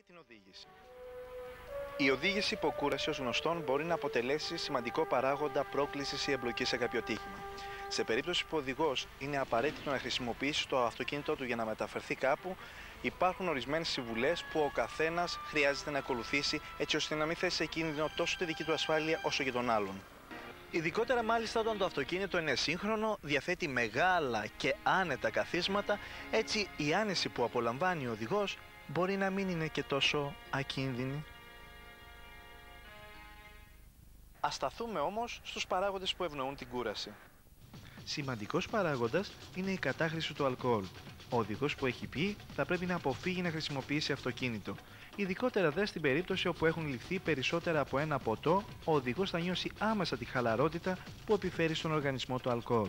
την οδήγηση. Η οδήγηση υποκούραση ως γνωστόν μπορεί να αποτελέσει σημαντικό παράγοντα πρόκλησης ή εμπλοκής σε κάποιο ατύχημα. Σε περίπτωση που ο οδηγός είναι απαραίτητο να χρησιμοποιήσει το αυτοκίνητό του για να μεταφερθεί κάπου, υπάρχουν ορισμένες συμβουλές που ο καθένας χρειάζεται να ακολουθήσει έτσι ώστε να μην θέσει σε κίνδυνο τόσο τη δική του ασφάλεια όσο και των άλλων. Ειδικότερα μάλιστα όταν το αυτοκίνητο είναι σύγχρονο, διαθέτει μεγάλα και άνετα καθίσματα, έτσι η άνεση που απολαμβάνει ο οδηγός μπορεί να μην είναι και τόσο ακίνδυνη. Ας σταθούμε όμως στους παράγοντες που ευνοούν την κούραση. Σημαντικός παράγοντας είναι η κατάχρηση του αλκοόλ. Ο οδηγός που έχει πιει θα πρέπει να αποφύγει να χρησιμοποιήσει αυτοκίνητο. Ειδικότερα δε στην περίπτωση όπου έχουν ληφθεί περισσότερα από ένα ποτό, ο οδηγός θα νιώσει άμεσα τη χαλαρότητα που επιφέρει στον οργανισμό το αλκοόλ.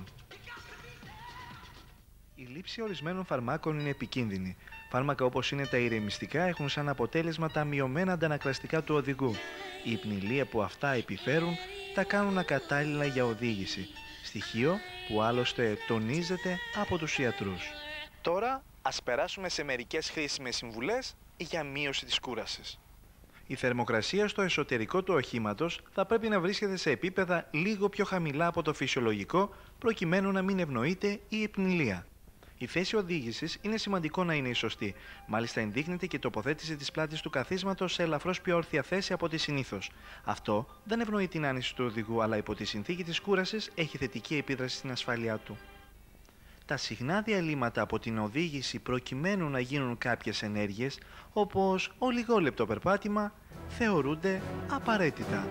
Η λήψη ορισμένων φαρμάκων είναι επικίνδυνη. Φάρμακα όπως είναι τα ηρεμιστικά έχουν σαν αποτέλεσμα τα μειωμένα αντανακλαστικά του οδηγού. Η υπνηλία που αυτά επιφέρουν τα κάνουν ακατάλληλα για οδήγηση. Στοιχείο που άλλωστε τονίζεται από τους ιατρούς. Τώρα ας περάσουμε σε μερικές χρήσιμες συμβουλές για μείωση της κούρασης. Η θερμοκρασία στο εσωτερικό του οχήματος θα πρέπει να βρίσκεται σε επίπεδα λίγο πιο χαμηλά από το φυσιολογικό προκειμένου να μην ευνοείται η υπνηλία. Η θέση οδήγησης είναι σημαντικό να είναι η σωστή. Μάλιστα ενδείκνυται και η τοποθέτηση της πλάτης του καθίσματος σε ελαφρώς πιο όρθια θέση από τη συνήθως. Αυτό δεν ευνοεί την άνεση του οδηγού, αλλά υπό τη συνθήκη της κούρασης έχει θετική επίδραση στην ασφάλειά του. Τα συχνά διαλύματα από την οδήγηση προκειμένου να γίνουν κάποιες ενέργειες, όπως ο λιγόλεπτο περπάτημα, θεωρούνται απαραίτητα.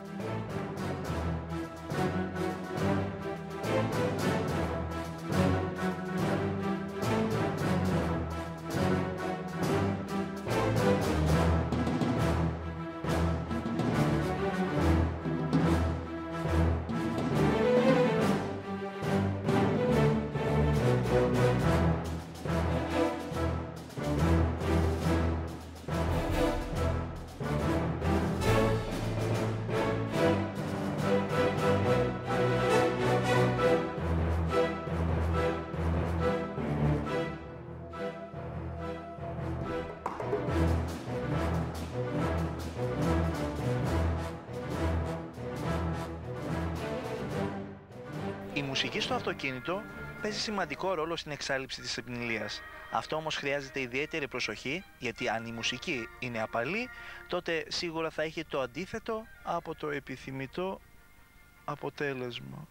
Η μουσική στο αυτοκίνητο παίζει σημαντικό ρόλο στην εξάλειψη της υπνηλίας. Αυτό όμως χρειάζεται ιδιαίτερη προσοχή, γιατί αν η μουσική είναι απαλή, τότε σίγουρα θα έχει το αντίθετο από το επιθυμητό αποτέλεσμα.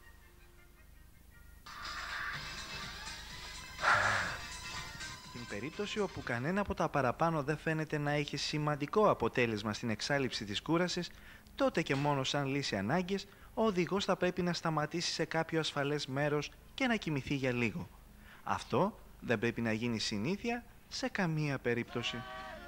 Στην περίπτωση όπου κανένα από τα παραπάνω δεν φαίνεται να έχει σημαντικό αποτέλεσμα στην εξάλειψη της κούρασης, τότε και μόνο σαν λύση ανάγκης, ο οδηγός θα πρέπει να σταματήσει σε κάποιο ασφαλές μέρος και να κοιμηθεί για λίγο. Αυτό δεν πρέπει να γίνει συνήθεια σε καμία περίπτωση.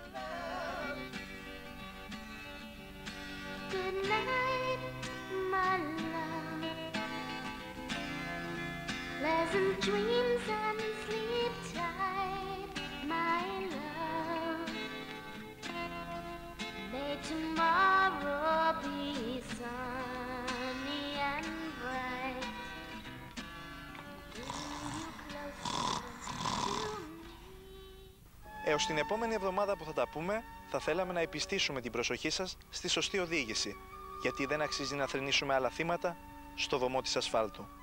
Έως την επόμενη εβδομάδα που θα τα πούμε, θα θέλαμε να επιστήσουμε την προσοχή σας στη σωστή οδήγηση, γιατί δεν αξίζει να θρηνήσουμε άλλα θύματα στο βωμό της ασφάλτου.